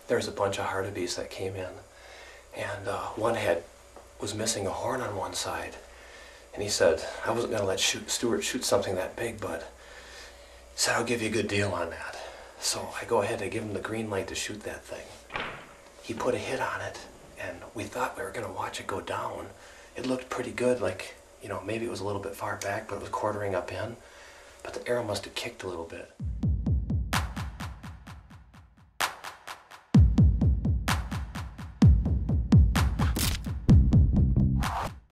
there was a bunch of hartebeests that came in, and one was missing a horn on one side. And he said, I wasn't going to let Stuart shoot something that big, but he said, I'll give you a good deal on that. So I go ahead and give him the green light to shoot that thing. He put a hit on it, and we thought we were going to watch it go down. It looked pretty good, like, you know, maybe it was a little bit far back, but it was quartering up in. But the arrow must have kicked a little bit.